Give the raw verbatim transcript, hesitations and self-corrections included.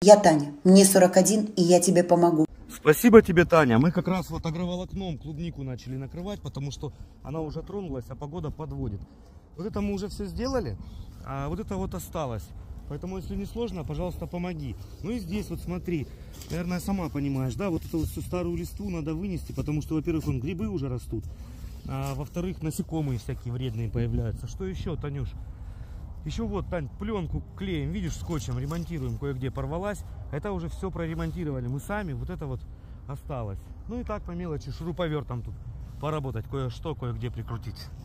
Я Таня, мне сорок один, и я тебе помогу. Спасибо тебе, Таня. Мы как раз вот агроволокном клубнику начали накрывать, потому что она уже тронулась, а погода подводит. Вот это мы уже все сделали, а вот это вот осталось. Поэтому, если не сложно, пожалуйста, помоги. Ну и здесь вот смотри, наверное, сама понимаешь, да, вот эту вот всю старую листву надо вынести, потому что, во-первых, вон грибы уже растут, а во-вторых, насекомые всякие вредные появляются. Что еще, Танюш? Еще вот, Тань, пленку клеим, видишь, скотчем ремонтируем, кое-где порвалась. Это уже все проремонтировали мы сами, вот это вот осталось. Ну и так по мелочи, шуруповертом тут поработать, кое-что, кое-где прикрутить.